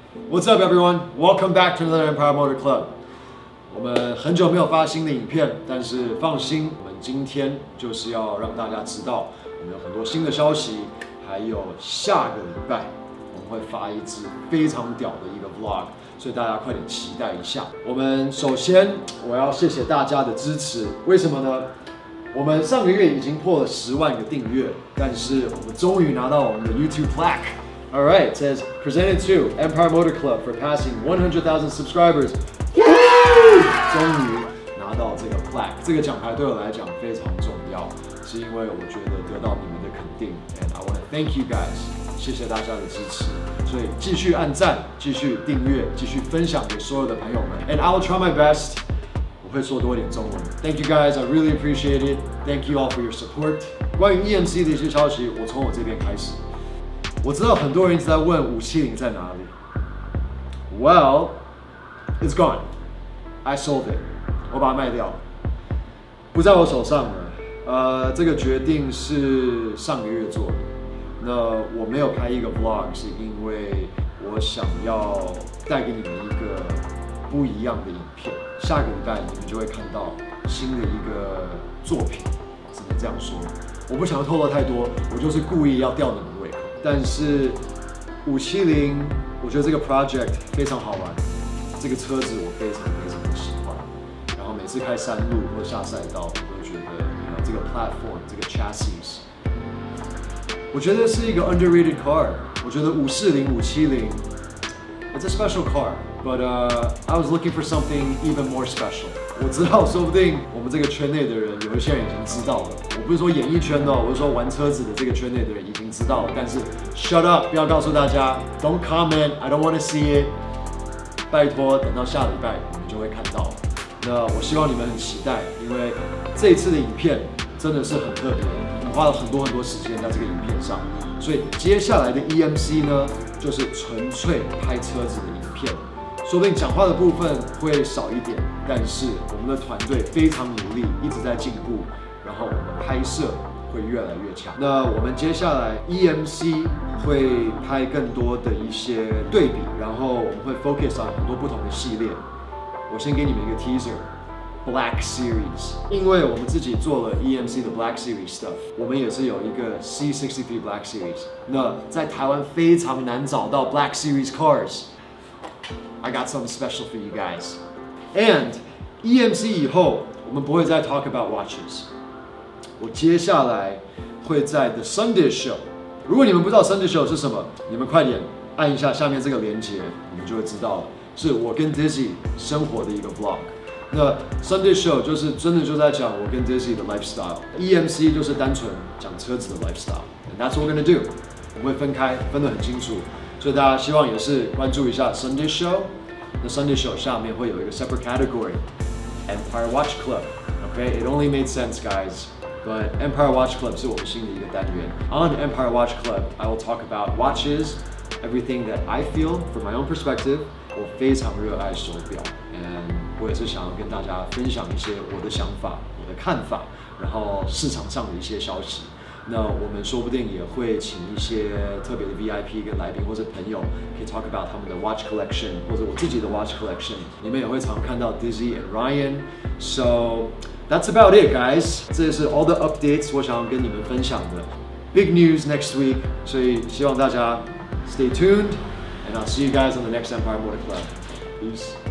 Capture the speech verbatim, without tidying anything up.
What's up, everyone? Welcome back to another Empire Motor Club. 我们很久没有发新的影片，但是放心，我们今天就是要让大家知道，我们有很多新的消息，还有下个礼拜我们会发一支非常屌的一个 vlog， 所以大家快点期待一下。我们首先我要谢谢大家的支持，为什么呢？我们上个月已经破了十万个订阅，但是我们终于拿到我们的 YouTube plaque。 All right, it says presented to Empire Motor Club for passing one hundred thousand subscribers. 终于拿到这个 plaque， 这个奖牌对我来讲非常重要，是因为我觉得得到你们的肯定 ，and I want to thank you guys， 谢谢大家的支持，所以继续按赞，继续订阅，继续分享给所有的朋友们 ，and I will try my best。我会说多一点中文。Thank you guys, I really appreciate it. Thank you all for your support. 关于 E M C 的一些消息，我从我这边开始。我知道很多人一直在问五七零在哪里。Well, it's gone. I sold it. 我把它卖掉了，不在我手上了。呃，这个决定是上个月做的。那我没有拍一个 vlog， 是因为我想要带给你们一个不一样的影片。下个礼拜你们就会看到新的一个作品，只能这样说。我不想要透露太多，我就是故意要吊你们胃口。但是五七零，我觉得这个 project 非常好玩，这个车子我非常非常的喜欢。然后每次开山路或下赛道，我都觉得，你看这个 platform， 这个 chassis， 我觉得是一个 underrated car。我觉得五四零、五七零 ，it's a special car。But uh, I was looking for something even more special. 我知道，说不定我们这个圈内的人，有一些人已经知道了。我不是说演艺圈的，我是说玩车子的这个圈内的人已经知道了。但是 ，shut up， 不要告诉大家 ，don't comment， I don't want to see it。拜托，等到下礼拜你们就会看到。那我希望你们很期待，因为这一次的影片真的是很特别，我们花了很多很多时间在这个影片上。所以接下来的 E M C 呢，就是纯粹拍车子的影片。说不定讲话的部分会少一点，但是我们的团队非常努力，一直在进步，然后我们拍摄会越来越强。那我们接下来 E M C 会拍更多的一些对比，然后我们会 focus on 很多不同的系列。我先给你们一个 teaser。Black Series， 因为我们自己做了 E M C 的 Black Series stuff， 我们也是有一个 C 六十三 Black Series。那在台湾非常难找到 Black Series cars。I got something special for you guys. And E M C 以后，我们不会再 talk about watches。我接下来会在 The Sunday Show。如果你们不知道 Sunday Show 是什么，你们快点按一下下面这个连结，你们就会知道了。是我跟 Dizzy 生活的一个 vlog。那 Sunday Show 就是真的就在讲我跟 Dizzy 的 lifestyle。E M C 就是单纯讲车子的 lifestyle。And that's what we're gonna do。我们会分开，分得很清楚。所以大家希望也是关注一下 Sunday Show。那 Sunday Show 下面会有一个 separate category Empire Watch Club。Okay, it only made sense, guys. But Empire Watch Club 是我们新的一个单元。On Empire Watch Club, I will talk about watches, everything that I feel from my own perspective. 我非常热爱手表 ，and 我也是想要跟大家分享一些我的想法、我的看法，然后市场上的一些消息。那我们说不定也会请一些特别的 V I P 跟来宾或者朋友，可以 talk about 他们的 watch collection 或者我自己的 watch collection。你们也会常看到 Dizzy and Ryan。So that's about it, guys。这也是 all the updates 我想要跟你们分享的 big news next week。所以希望大家 stay tuned，and I'll see you guys on the next Empire Motor Club. Peace.